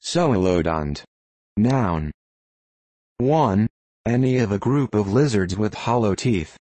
Coelodont. Noun. 1. Any of a group of lizards with hollow teeth.